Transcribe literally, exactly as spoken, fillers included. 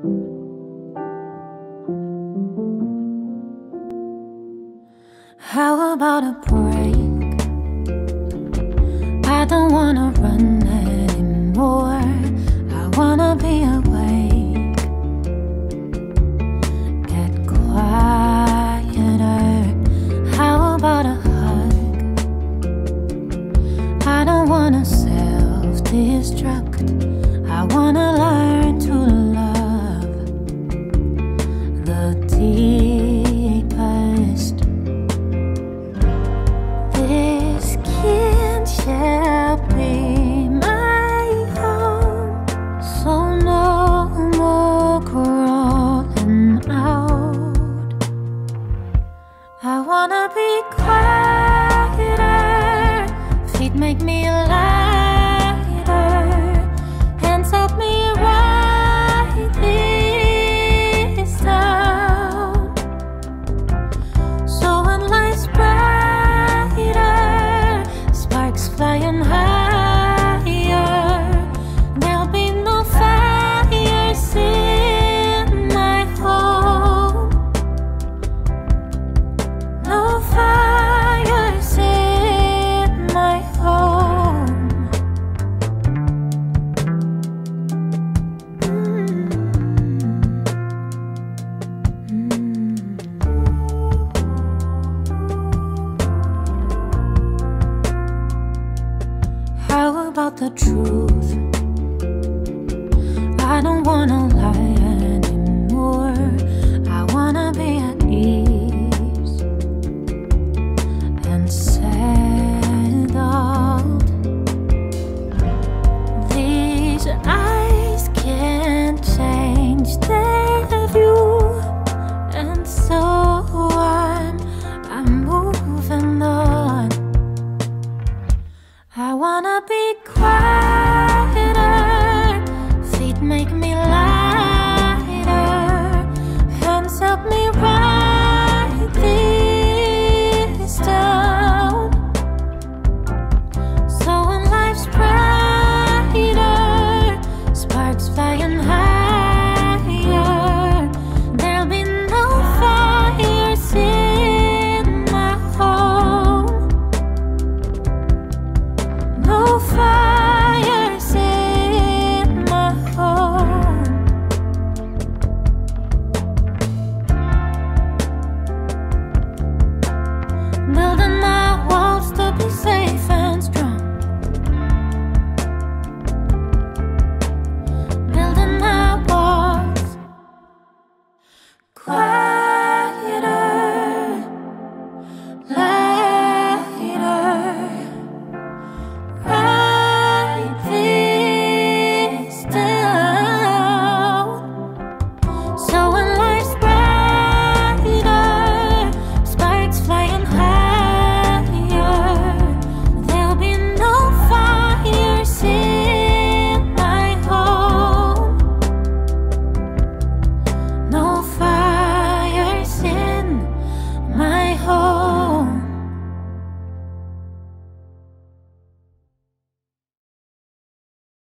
How about a break? I don't wanna run anymore. I wanna be awake. Get quieter. How about a hug? I don't wanna self-destruct. I wanna learn to love the deepest. This kinship be my home, so no more crawling out. I wanna be quieter, feet make me lighter, hands help me write this down. So when life's brighter, sparks flying higher, there'll be no fires in my home. No fires in my home. How about the truth? I don't wanna lie anymore. I wanna be at ease and settled. These eyes can't change their view, and so I'm, I'm moving on. I wanna be quieter, feet make me